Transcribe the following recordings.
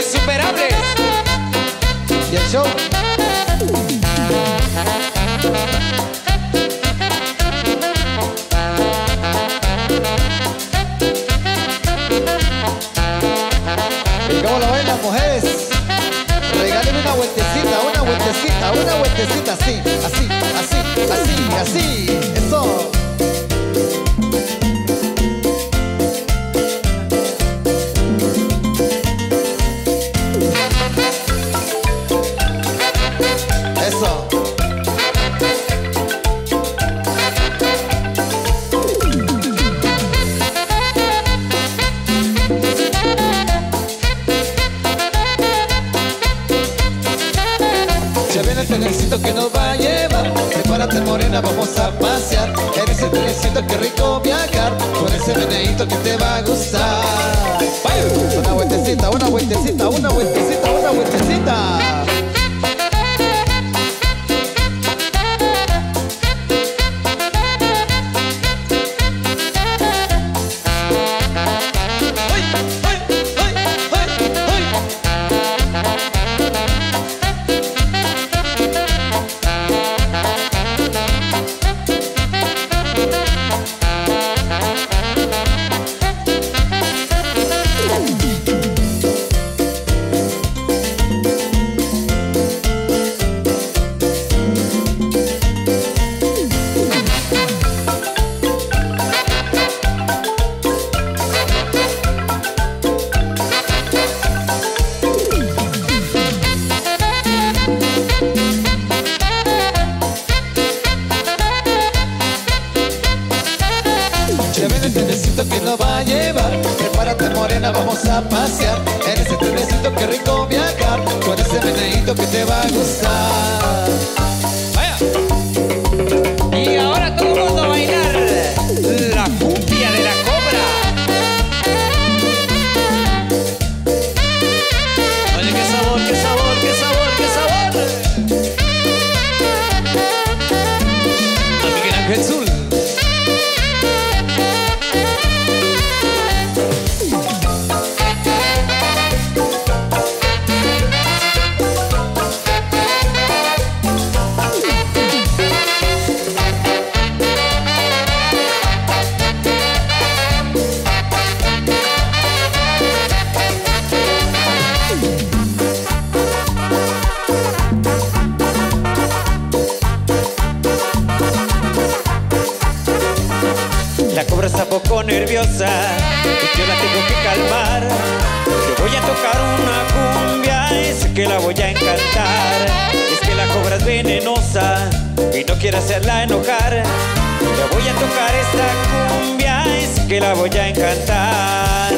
Insuperables. Y el show. ¿Y cómo lo bailan, mujeres? Regálenme una vueltecita, así, así, así, así, así. Eso. Eso. Ya viene el trenecito que nos va a llevar. Prepárate, morena, vamos a pasear. En ese trenecito que rico viajar, con ese meneíto que te va a gustar. Una vueltecita, una vueltecita, una vueltecita, una vueltecita. Ya viene el trenecito que nos va a llevar. Prepárate, morena, vamos a pasear. En ese trenecito que rico viajar, con ese meneíto que te va a gustar. Vaya. Y ahora todo el mundo a bailar la cumbia de la cobra. Oye, qué sabor, qué sabor, qué sabor, qué sabor. A Miguel Ángel Zul. La cobra está poco nerviosa y yo la tengo que calmar. Yo voy a tocar una cumbia y sé que la voy a encantar. Es que la cobra es venenosa y no quiero hacerla enojar. Le voy a tocar esta cumbia y sé que la voy a encantar.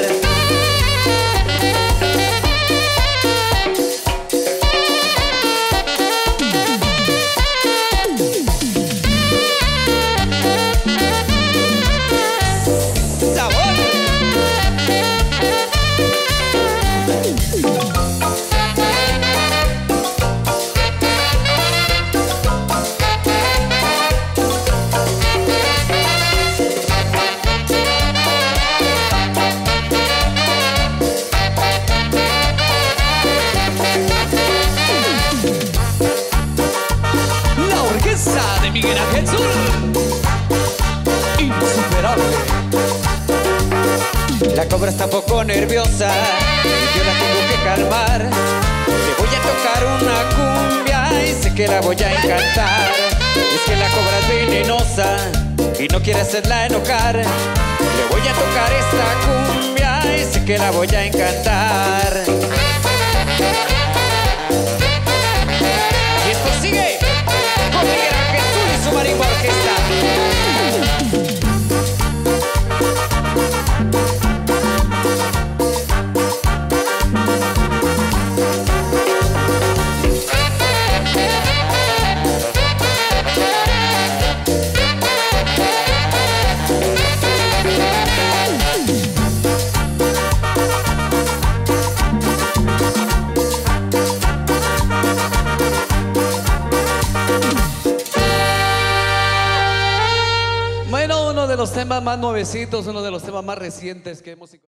De Miguel Ángel Zul. Insuperable. La cobra está poco nerviosa y yo la tengo que calmar. Le voy a tocar una cumbia y sé que la voy a encantar. Es que la cobra es venenosa y no quiere hacerla enojar. Le voy a tocar esta cumbia y sé que la voy a encantar. Y esto sigue con Miguel Ángel Zul y su marimba orquesta. Uno de los temas más nuevecitos, uno de los temas más recientes que hemos